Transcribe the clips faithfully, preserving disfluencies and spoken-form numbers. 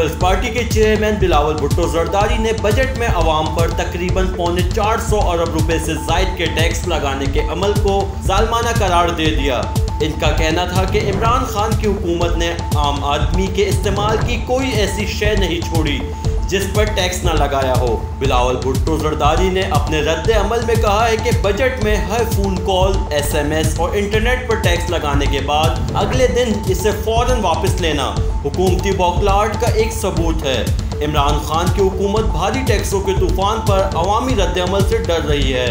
Peoples party के chairman Bilawal Bhutto Zardari ने budget में अवाम पर तकरीबन पौने चार सौ अरब रुपए से जायद के टैक्स लगाने के अमल को जालमाना करार दे दिया। इनका कहना था कि इमरान खान की हुकूमत ने आम आदमी के इस्तेमाल की कोई ऐसी शय नहीं छोड़ी जिस पर टैक्स न लगाया हो। बिलावल भुट्टो जरदारी ने अपने रद्द अमल में कहा है कि बजट में हर phone call, S M S और इंटरनेट पर टैक्स लगाने के बाद अगले दिन इसे फ़ौरन वापस लेना हुकूमती बौखलाहट का एक सबूत है। इमरान खान की हुकूमत भारी टैक्सों के तूफान पर अवामी रद्द अमल से डर रही है।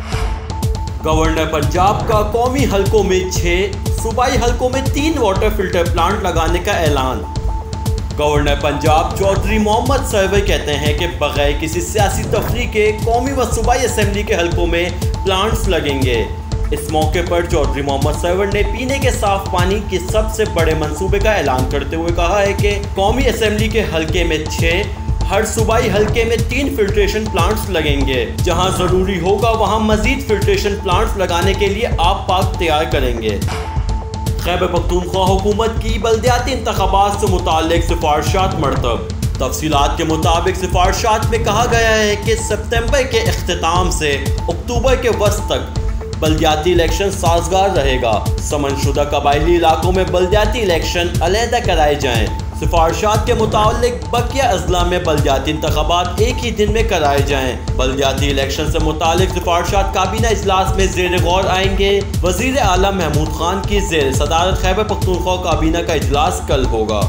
गवर्नर पंजाब का कौमी हलकों में छः, सूबाई हलकों में तीन वाटर फिल्टर प्लांट लगाने का ऐलान। गवर्नर पंजाब चौधरी मोहम्मद सरवर कहते हैं कि बगैर किसी सियासी तफरीक के कौमी व सूबाई असम्बली के हलकों में प्लांट्स लगेंगे। इस मौके पर चौधरी मोहम्मद सरवर ने पीने के साफ पानी के सबसे बड़े मंसूबे का ऐलान करते हुए कहा है कि कौमी असम्बली के हलके में छः, हर सूबाई हलके में तीन फिल्ट्रेशन प्लांट्स लगेंगे। जहां ज़रूरी होगा वहां मजीद फिल्ट्रेशन प्लांट्स लगाने के लिए आप पाक तैयार करेंगे। खैबर पख्तूनख्वा हुकूमत की बल्दियाती इंतखाबात से मुताल्लिक सिफारिशात मरतब। तफसीलात के मुताबिक सिफारिशात में कहा गया है कि सितंबर के अख्तिताम से अक्टूबर के वस्त तक बल्दियाती इलेक्शन साजगार रहेगा। समनशुदा कबायली इलाकों में बल्दियाती इलेक्शन अलहदा कराए जाएँ। सिफारिशात के मुताबिक बकिया अजला में बल्दियाती इंतखाबात एक ही दिन में कराए जाएँ। बल्दियाती इलेक्शन से मुतालिक सिफारिशात काबीना इजलास में ज़ेर गौर आएंगे। वज़ीर आला महमूद खान की ज़ेर सदारत खैबर पख्तूनख्वा काबीना का इजलास कल होगा।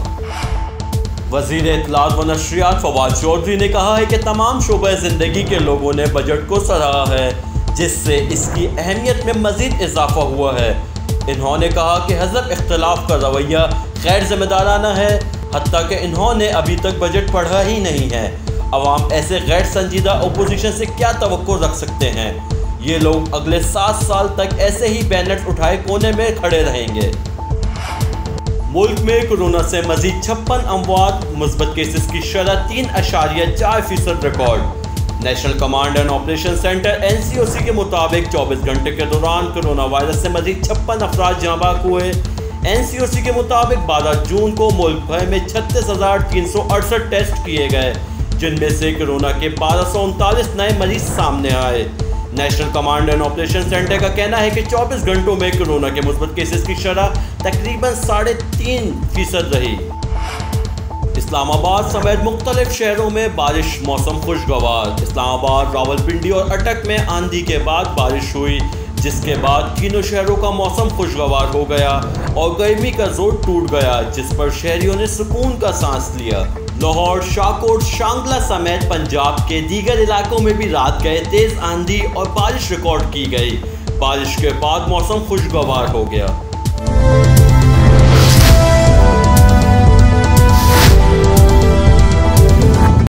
वज़ीर इत्तलात व नशरियात फवाद चौधरी ने कहा है कि तमाम शोबे ज़िंदगी के लोगों ने बजट को सराहा है, जिससे इसकी अहमियत में मज़ीद इजाफा हुआ है। इन्होंने कहा कि हज़ब इख्तलाफ का रवैया गैर ज़िम्मेदाराना है, हत्ता कि इन्होंने अभी तक बजट पढ़ा ही नहीं है। अवाम ऐसे गैर संजीदा अपोजिशन से क्या तवक्को रख सकते हैं। ये लोग अगले सात साल तक ऐसे ही बैनर्स उठाए कोने में खड़े रहेंगे। मुल्क में कोरोना से मजीद छप्पन अमवात, मुस्बत केसेस की शरह तीन अशारिया चार फीसद record. National command and operation centre N C O C के मुताबिक चौबीस घंटे के दौरान कोरोना वायरस से मजीद छप्पन अफराद जाँ बाक हुए। एन सी ओ सी के मुताबिक बारह जून को मुल्क भर में छत्तीस हज़ार तीन सौ अड़सठ टेस्ट किए गए, जिनमें से कोरोना के बारह सौ उनतालीस नए मरीज सामने आए। National command and operation centre का कहना है कि चौबीस घंटों में कोरोना के मुस्बत केसेस की शरह तकरीबन साढ़े तीन फीसद रही। इस्लामाबाद समेत मुख्तलिफ शहरों में बारिश, मौसम खुशगवार। इस्लामाबाद, रावलपिंडी और अटक में आंधी के बाद बारिश हुई, जिसके बाद तीनों शहरों का मौसम खुशगवार हो गया और गर्मी का जोर टूट गया, जिस पर शहरियों ने सुकून का सांस लिया। लाहौर, शाहकोट, शांगला समेत पंजाब के दीगर इलाकों में भी रात गए तेज़ आंधी और बारिश रिकॉर्ड की गई। बारिश के बाद मौसम खुशगवार हो गया।